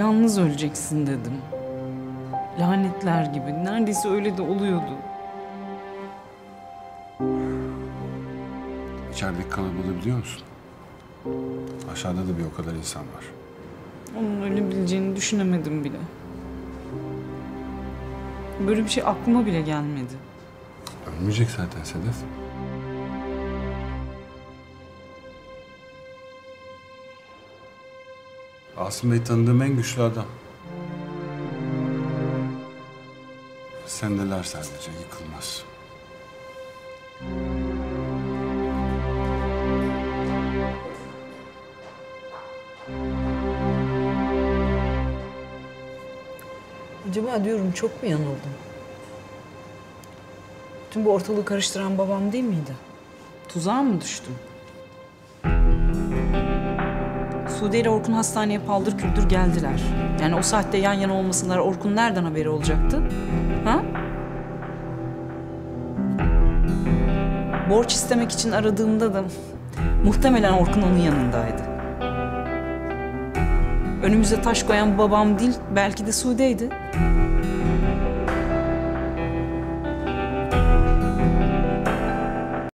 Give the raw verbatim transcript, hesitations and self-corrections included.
yalnız öleceksin dedim. Lanetler gibi. Neredeyse öyle de oluyordu. İçerideki kalabalığı biliyor musun? Aşağıda da bir o kadar insan var. Onun ölebileceğini düşünemedim bile. Böyle bir şey aklıma bile gelmedi. Ölmeyecek zaten Sedef. Asım Bey tanıdığım en güçlü adam. Sendeler sadece, yıkılmaz. Acaba diyorum çok mu yanıldım? Tüm bu ortalığı karıştıran babam değil miydi? Tuzağa mı düştüm? Sude ile Orkun hastaneye paldır küldür geldiler. Yani o saatte yan yana olmasınlar, Orkun nereden haberi olacaktı? Ha? Borç istemek için aradığımda da muhtemelen Orkun onun yanındaydı. Önümüze taş koyan babam değil, belki de Sude'ydi.